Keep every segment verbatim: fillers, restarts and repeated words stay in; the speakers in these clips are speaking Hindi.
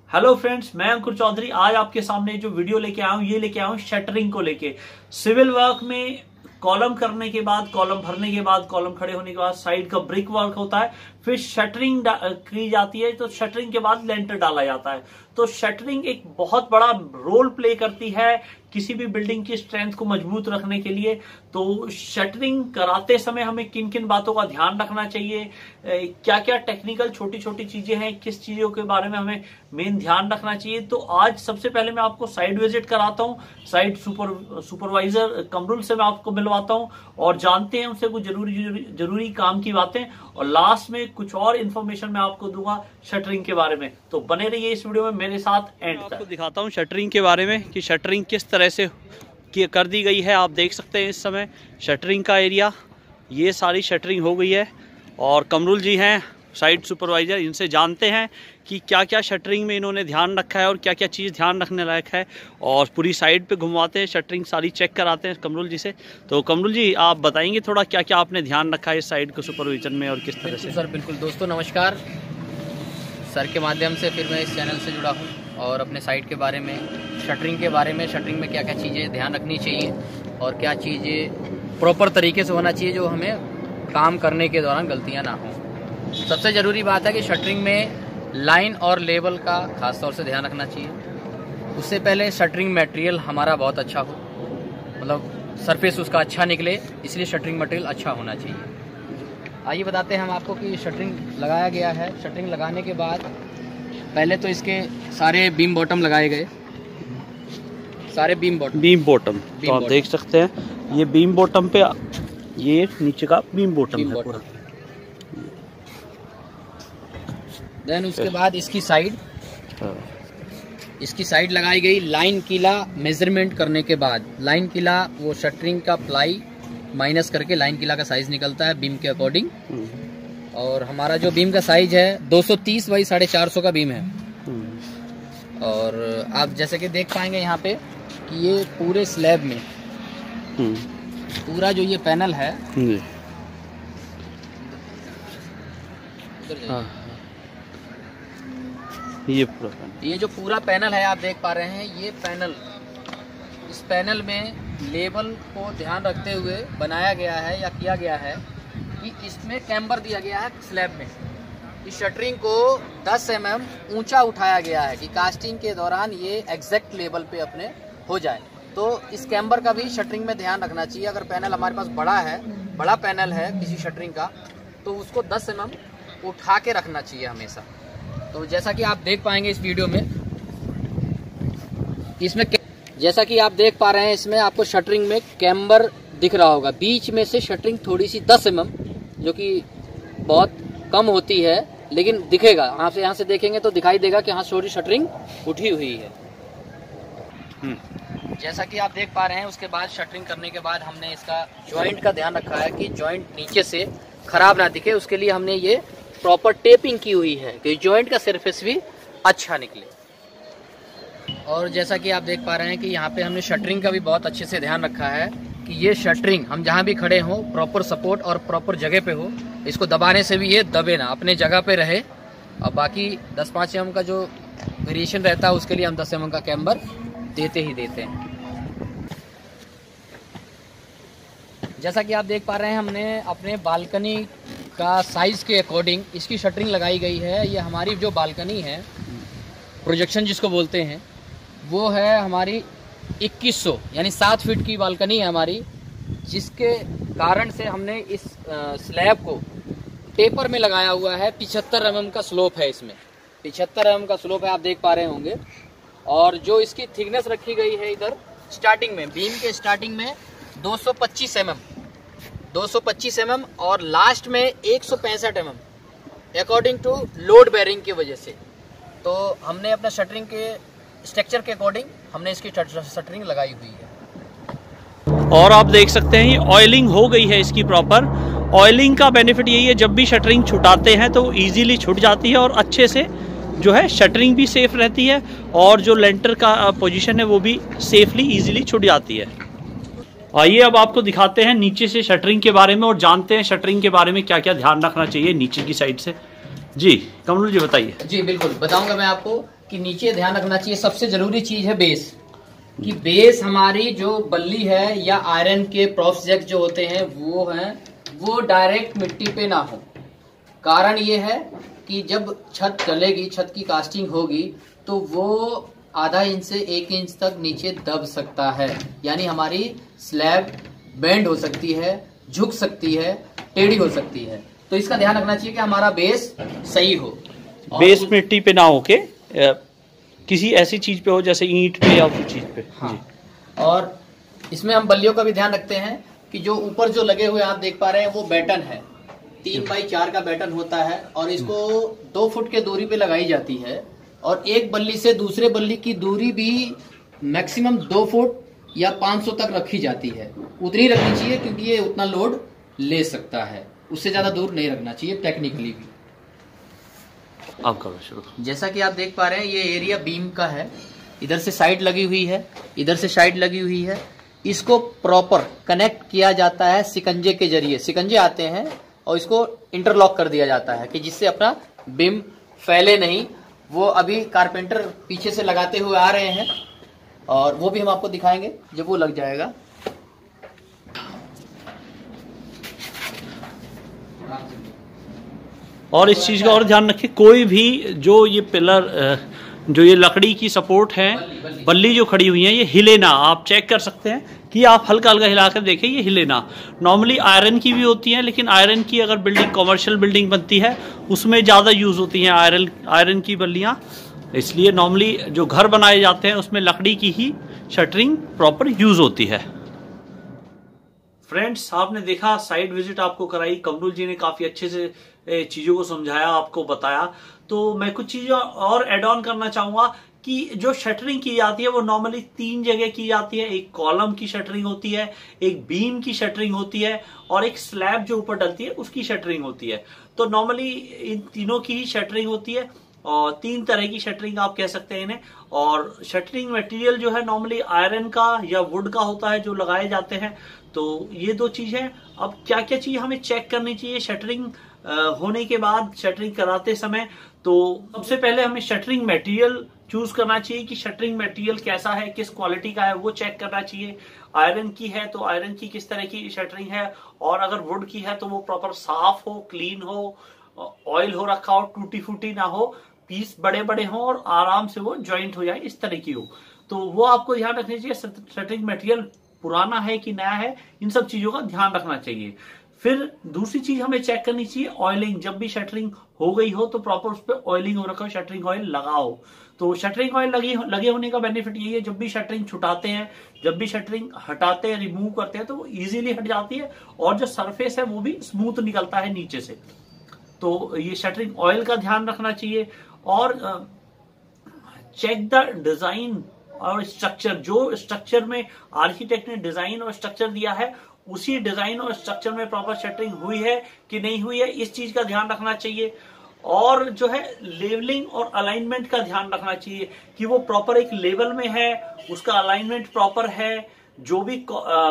हेलो फ्रेंड्स, मैं अंकुर चौधरी। आज आपके सामने जो वीडियो लेके आया हूँ ये लेके आया हूँ शटरिंग को लेके। सिविल वर्क में कॉलम करने के बाद, कॉलम भरने के बाद, कॉलम खड़े होने के बाद साइड का ब्रिक वर्क होता है, फिर शटरिंग की जाती है। तो शटरिंग के बाद लेंटर डाला जाता है। तो शटरिंग एक बहुत बड़ा रोल प्ले करती है किसी भी बिल्डिंग की स्ट्रेंथ को मजबूत रखने के लिए। तो शटरिंग कराते समय हमें किन किन बातों का ध्यान रखना चाहिए, क्या क्या टेक्निकल छोटी छोटी चीजें हैं, किस चीजों के बारे में हमें मेन ध्यान रखना चाहिए। तो आज सबसे पहले मैं आपको साइड विजिट कराता हूँ, साइड सुपर सुपरवाइजर कमरुल से मैं आपको मिलवाता हूँ और जानते हैं उनसे कुछ जरूरी जरूरी, जरूरी काम की बातें, और लास्ट में कुछ और इन्फॉर्मेशन मैं आपको दूंगा शटरिंग के बारे में। तो बने रहिए इस वीडियो में मेरे साथ एंड तक। आपको दिखाता हूँ शटरिंग के बारे में कि शटरिंग किस तरह से कर दी गई है। आप देख सकते हैं इस समय शटरिंग का एरिया, ये सारी शटरिंग हो गई है। और कमरुल जी हैं साइड सुपरवाइजर, इनसे जानते हैं कि क्या क्या शटरिंग में इन्होंने ध्यान रखा है और क्या क्या चीज़ ध्यान रखने लायक है। और पूरी साइड पे घुमाते हैं, शटरिंग सारी चेक कराते हैं कमरुल जी से। तो कमरुल जी, आप बताएंगे थोड़ा क्या क्या आपने ध्यान रखा है इस साइड को सुपरविजन में और किस तरह से? सर बिल्कुल। दोस्तों नमस्कार। सर के माध्यम से फिर मैं इस चैनल से जुड़ा हूँ और अपने साइट के बारे में, शटरिंग के बारे में, शटरिंग में क्या क्या चीज़ें ध्यान रखनी चाहिए और क्या चीज़ें प्रॉपर तरीके से होना चाहिए जो हमें काम करने के दौरान गलतियाँ ना हों। सबसे ज़रूरी बात है कि शटरिंग में लाइन और लेवल का खास तौर से ध्यान रखना चाहिए। उससे पहले शटरिंग मटेरियल हमारा बहुत अच्छा हो, मतलब सरफेस उसका अच्छा निकले, इसलिए शटरिंग मटेरियल अच्छा होना चाहिए। आइए बताते हैं हम आपको कि शटरिंग लगाया गया है। शटरिंग लगाने के बाद पहले तो इसके सारे बीम बॉटम लगाए गए, सारे बीम बॉटम बीम बॉटम तो आप देख सकते हैं ये बीम बॉटम पे, ये नीचे का बीम बॉटम है पूरा। देन उसके बाद इसकी साइड इसकी साइड लगाई गई। लाइन किला मेजरमेंट करने के बाद, लाइन किला वो शटरिंग का प्लाई माइनस करके लाइन किला का साइज निकलता है बीम के अकॉर्डिंग। और हमारा जो बीम का साइज है दो सौ तीस बाई साढ़े चार सौ का बीम है। और आप जैसे कि देख पाएंगे यहाँ पे कि ये पूरे स्लैब में पूरा जो ये पैनल है, ये पूरा पैनल, ये जो पूरा पैनल है आप देख पा रहे हैं, ये पैनल, इस पैनल में लेवल को ध्यान रखते हुए बनाया गया है या किया गया है कि इसमें कैम्बर दिया गया है स्लैब में। इस शटरिंग को दस एम एम ऊंचा उठाया गया है कि कास्टिंग के दौरान ये एग्जैक्ट लेवल पे अपने हो जाए। तो इस कैम्बर का भी शटरिंग में ध्यान रखना चाहिए। अगर पैनल हमारे पास बड़ा है, बड़ा पैनल है किसी शटरिंग का, तो उसको दस एम एम उठा के रखना चाहिए हमेशा। तो जैसा कि आप देख पाएंगे इस वीडियो में, इसमें जैसा कि आप देख पा रहे हैं इसमें आपको शटरिंग में कैम्बर दिख रहा होगा। बीच में से शटरिंग थोड़ी सी दस एम एम, जो कि बहुत कम होती है, लेकिन दिखेगा। आप से यहाँ से देखेंगे तो दिखाई देगा कि हाँ थोड़ी शटरिंग उठी हुई है। जैसा कि आप देख पा रहे हैं, उसके बाद शटरिंग करने के बाद हमने इसका जॉइंट का ध्यान रखा है कि जॉइंट नीचे से खराब ना दिखे। उसके लिए हमने ये प्रॉपर टेपिंग की हुई है कि जॉइंट का सरफेस भी अच्छा निकले। और जैसा कि आप देख पा रहे हैं कि यहाँ पे हमने शटरिंग का भी बहुत अच्छे से ध्यान रखा है कि ये शटरिंग हम जहाँ भी खड़े हों प्रॉपर सपोर्ट और प्रॉपर जगह पे हो। इसको दबाने से भी ये दबे ना, अपने जगह पे रहे। और बाकी दस पाँच एम एम का जो वेरिएशन रहता है उसके लिए हम दस एम एम का कैम्बर देते ही देते हैं। जैसा कि आप देख पा रहे हैं, हमने अपने बालकनी का साइज के अकॉर्डिंग इसकी शटरिंग लगाई गई है। ये हमारी जो बालकनी है, प्रोजेक्शन जिसको बोलते हैं, वो है हमारी इक्कीस सौ यानी सात फीट की बालकनी है हमारी, जिसके कारण से हमने इस स्लैब को टेपर में लगाया हुआ है। पिछहत्तर एम एम का स्लोप है, इसमें पिछहत्तर एम एम का स्लोप है, आप देख पा रहे होंगे। और जो इसकी थिकनेस रखी गई है इधर स्टार्टिंग में, बीम के स्टार्टिंग में दो सौ पच्चीस एम एम दो सौ पच्चीस एम एम और लास्ट में एक सौ पैंसठ M M according to load bearing की वजह से। तो हमने अपना शटरिंग के स्ट्रक्चर के अकॉर्डिंग हमने इसकी शटरिंग लगाई हुई है। और आप देख सकते हैं ऑयलिंग हो गई है इसकी प्रॉपर। ऑयलिंग का बेनिफिट यही है, जब भी शटरिंग छुटाते हैं तो इजीली छूट जाती है और अच्छे से जो है शटरिंग भी सेफ रहती है और जो लेंटर का पोजीशन है वो भी सेफली इजीली छूट जाती है। आइए अब आपको दिखाते हैं नीचे से शटरिंग के बारे में और जानते हैं शटरिंग के बारे में क्या क्या ध्यान रखना चाहिए नीचे की साइड से। जी कमरुल जी बताइए। जी बिल्कुल बताऊंगा मैं आपको कि नीचे ध्यान रखना चाहिए, सबसे जरूरी चीज है बेस, कि बेस हमारी जो बल्ली है या आयरन के प्रोजेक्ट जो होते हैं वो हैं, वो डायरेक्ट मिट्टी पे ना हो। कारण ये है कि जब छत डलेगी, छत की कास्टिंग होगी, तो वो आधा इंच से एक इंच तक नीचे दब सकता है, यानी हमारी स्लैब बेंड हो सकती है, झुक सकती है, टेढ़ी हो सकती है। तो इसका ध्यान रखना चाहिए कि हमारा बेस सही हो। बेस मिट्टी पे ना होके किसी ऐसी चीज पे हो जैसे ईंट पे या कुछ चीज पे। हाँ। और इसमें हम बल्लियों का भी ध्यान रखते हैं कि जो ऊपर जो लगे हुए आप देख पा रहे हैं वो बैटन है, तीन बाई चार का बैटन होता है और इसको दो फुट के दूरी पे लगाई जाती है। और एक बल्ली से दूसरे बल्ली की दूरी भी मैक्सिमम दो फुट या पाँच सौ तक रखी जाती है, उतनी रखनी चाहिए क्योंकि ये उतना लोड ले सकता है, उससे ज्यादा दूर नहीं रखना चाहिए टेक्निकली भी। आप करो शुरू। जैसा कि आप देख पा रहे हैं ये एरिया बीम का है, इधर से साइड लगी हुई है, इधर से साइड लगी हुई है। इसको प्रॉपर कनेक्ट किया जाता है सिकंजे के जरिए, सिकंजे आते हैं और इसको इंटरलॉक कर दिया जाता है कि जिससे अपना बीम फैले नहीं। वो अभी कारपेंटर पीछे से लगाते हुए आ रहे हैं और वो भी हम आपको दिखाएंगे जब वो लग जाएगा। और इस चीज का और ध्यान रखें, कोई भी जो ये पिलर, जो ये लकड़ी की सपोर्ट है, बल्ली जो खड़ी हुई है, ये हिले ना। आप चेक कर सकते हैं कि आप हल्का हल्का हिलाकर देखें, ये हिले ना। नॉर्मली आयरन की भी होती है, लेकिन आयरन की अगर बिल्डिंग कमर्शियल बिल्डिंग बनती है उसमें ज़्यादा यूज़ होती हैं आयरन आयरन की बल्लियाँ। इसलिए नॉर्मली जो घर बनाए जाते हैं उसमें लकड़ी की ही शटरिंग प्रॉपर यूज़ होती है। फ्रेंड्स, आपने देखा, साइड विजिट आपको कराई, कमरुल जी ने काफ़ी अच्छे से चीज़ों को समझाया, आपको बताया। तो मैं कुछ चीज़ें और ऐड ऑन करना चाहूँगा कि जो शटरिंग की जाती है वो नॉर्मली तीन जगह की जाती है। एक कॉलम की शटरिंग होती है, एक बीम की शटरिंग होती है और एक स्लैब जो ऊपर डलती है उसकी शटरिंग होती है। तो नॉर्मली इन तीनों की ही शटरिंग होती है और तीन तरह की शटरिंग आप कह सकते हैं इन्हें। और शटरिंग मटेरियल जो है नॉर्मली आयरन का या वुड का होता है जो लगाए जाते हैं। तो ये दो चीज है। अब क्या क्या चीज हमें चेक करनी चाहिए शटरिंग होने के बाद, शटरिंग कराते समय? तो सबसे पहले हमें शटरिंग मटेरियल चूज करना चाहिए कि शटरिंग मटेरियल कैसा है, किस क्वालिटी का है, वो चेक करना चाहिए। आयरन की है तो आयरन की किस तरह की शटरिंग है, और अगर वुड की है तो वो प्रॉपर साफ हो, क्लीन हो, ऑयल हो रखा हो, टूटी फूटी ना हो, पीस बड़े बड़े हो और आराम से वो ज्वाइंट हो जाए, इस तरह की हो। तो वो आपको ध्यान रखना चाहिए। शटरिंग मटेरियल पुराना है कि नया है, इन सब चीजों का ध्यान रखना चाहिए। फिर दूसरी चीज हमें चेक करनी चाहिए ऑयलिंग। जब भी शटरिंग हो गई हो तो प्रॉपर उस पर ऑयलिंग हो रखा हो, शटरिंग ऑयल लगाओ। तो शटरिंग ऑयल लगे लगे होने का बेनिफिट यही है, जब भी शटरिंग छुटाते हैं, जब भी शटरिंग हटाते हैं, रिमूव करते हैं, तो वो इजीली हट जाती है और जो सरफेस है वो भी स्मूथ निकलता है नीचे से। तो ये शटरिंग ऑयल का ध्यान रखना चाहिए। और चेक द डिजाइन और स्ट्रक्चर। जो स्ट्रक्चर में आर्किटेक्ट ने डिजाइन और स्ट्रक्चर दिया है उसी डिजाइन और स्ट्रक्चर में प्रॉपर शटरिंग हुई है कि नहीं हुई है, इस चीज का ध्यान रखना चाहिए। और जो है लेवलिंग और अलाइनमेंट का ध्यान रखना चाहिए कि वो प्रॉपर एक लेवल में है, उसका अलाइनमेंट प्रॉपर है। जो भी आ,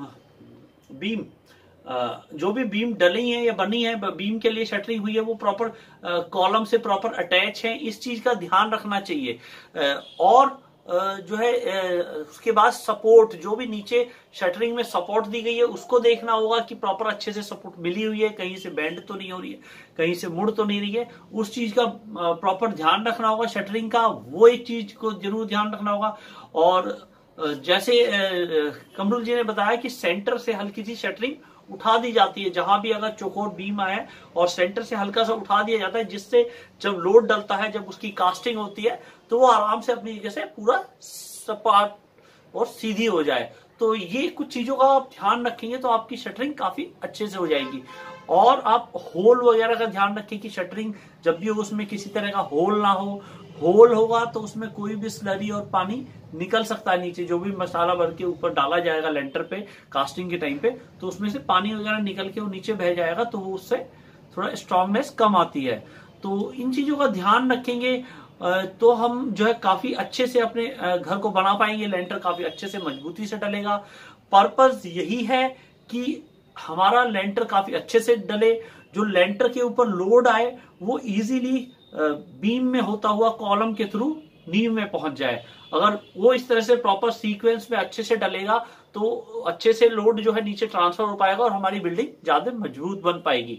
बीम आ, जो भी बीम डली है या बनी है, बीम के लिए शटरिंग हुई है, वो प्रॉपर कॉलम से प्रॉपर अटैच है, इस चीज का ध्यान रखना चाहिए। आ, और जो है उसके बाद सपोर्ट, जो भी नीचे शटरिंग में सपोर्ट दी गई है उसको देखना होगा कि प्रॉपर अच्छे से सपोर्ट मिली हुई है, कहीं से बेंड तो नहीं हो रही है, कहीं से मुड़ तो नहीं रही है, उस चीज का प्रॉपर ध्यान रखना होगा शटरिंग का। वो एक चीज को जरूर ध्यान रखना होगा। और जैसे कमरुल जी ने बताया कि सेंटर से हल्की सी शटरिंग उठा दी जाती है, जहां भी अगर चौकोर बीम आए और सेंटर से हल्का सा उठा दिया जाता है, जिससे जब लोड डलता है, जब उसकी कास्टिंग होती है, तो वो आराम से अपनी जगह से पूरा सपाट और सीधी हो जाए। तो ये कुछ चीजों का आप ध्यान रखेंगे तो आपकी शटरिंग काफी अच्छे से हो जाएगी। और आप होल वगैरह का ध्यान रखें कि शटरिंग जब भी हो उसमें किसी तरह का होल ना हो। होल होगा तो उसमें कोई भी स्लरी और पानी निकल सकता है नीचे, जो भी मसाला भर के ऊपर डाला जाएगा लेंटर पे कास्टिंग के टाइम पे, तो उसमें से पानी वगैरह निकल के वो नीचे बह जाएगा, तो वो उससे थोड़ा स्ट्रांगनेस कम आती है। तो इन चीजों का ध्यान रखेंगे तो हम जो है काफी अच्छे से अपने घर को बना पाएंगे, लेंटर काफी अच्छे से मजबूती से डलेगा। पर्पस यही है कि हमारा लेंटर काफी अच्छे से डले, जो लेंटर के ऊपर लोड आए वो इजीली बीम में होता हुआ कॉलम के थ्रू नींव में पहुंच जाए। अगर वो इस तरह से प्रॉपर सीक्वेंस में अच्छे से डलेगा तो अच्छे से लोड जो है नीचे ट्रांसफर हो पाएगा और हमारी बिल्डिंग ज्यादा मजबूत बन पाएगी।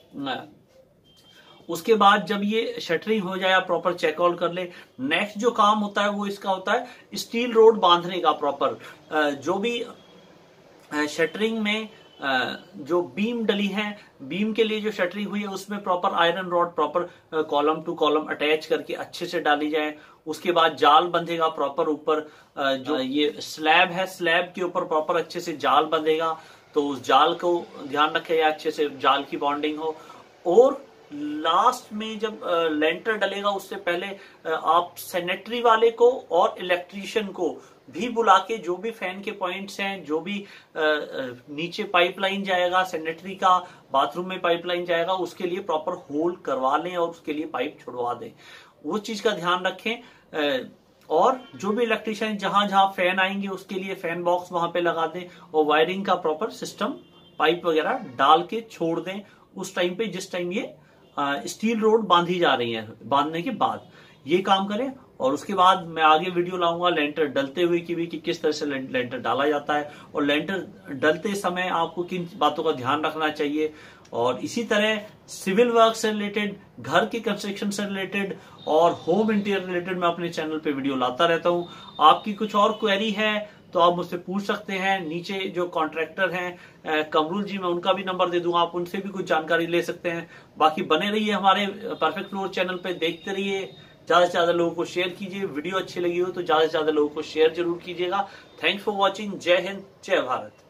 उसके बाद जब ये शटरिंग हो जाए, आप प्रॉपर चेक आउट कर ले, नेक्स्ट जो काम होता है वो इसका होता है स्टील रोड बांधने का। प्रॉपर जो भी शटरिंग में जो बीम डली है, बीम के लिए जो शटरिंग हुई है उसमें proper iron rod proper column to column attach करके अच्छे से डाली जाए। उसके बाद जाल बंधेगा प्रॉपर ऊपर, जो ये स्लैब है स्लैब के ऊपर प्रॉपर अच्छे से जाल बंधेगा, तो उस जाल को ध्यान रखें अच्छे से जाल की बॉन्डिंग हो। और लास्ट में जब लेंटर डलेगा उससे पहले आप सैनिटरी वाले को और इलेक्ट्रीशियन को भी बुला के, जो भी फैन के पॉइंट्स हैं, जो भी नीचे पाइपलाइन जाएगा सैनिटरी का, बाथरूम में पाइपलाइन जाएगा, उसके लिए प्रॉपर होल करवा लें और उसके लिए पाइप छुड़वा दें। वो चीज का ध्यान रखें। और जो भी इलेक्ट्रीशियन जहां जहां फैन आएंगे उसके लिए फैन बॉक्स वहां पे लगा दें और वायरिंग का प्रॉपर सिस्टम पाइप वगैरह डाल के छोड़ दें उस टाइम पे जिस टाइम ये स्टील रोड बांधी जा रही है। बांधने के बाद ये काम करें। और उसके बाद मैं आगे वीडियो लाऊंगा लेंटर डलते हुए की भी कि किस तरह से लेंटर डाला जाता है और लेंटर डलते समय आपको किन बातों का ध्यान रखना चाहिए। और इसी तरह सिविल वर्क से रिलेटेड, घर के कंस्ट्रक्शन से रिलेटेड और होम इंटीरियर रिलेटेड मैं अपने चैनल पे वीडियो लाता रहता हूं। आपकी कुछ और क्वेरी है तो आप मुझसे पूछ सकते हैं। नीचे जो कॉन्ट्रैक्टर हैं कमरुल जी, मैं उनका भी नंबर दे दूंगा, आप उनसे भी कुछ जानकारी ले सकते हैं। बाकी बने रहिए हमारे परफेक्ट फ्लोर चैनल पे, देखते रहिए, ज्यादा से ज्यादा लोगों को शेयर कीजिए। वीडियो अच्छी लगी हो तो ज्यादा से ज्यादा लोगों को शेयर जरूर कीजिएगा। Thanks for watching. जय हिंद, जय भारत।